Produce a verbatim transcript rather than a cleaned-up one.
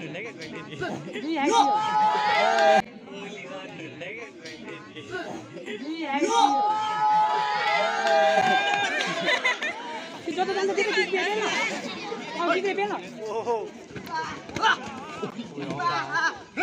你还有。你还有。你抓到那个这个这边了，哦，这边了。哦。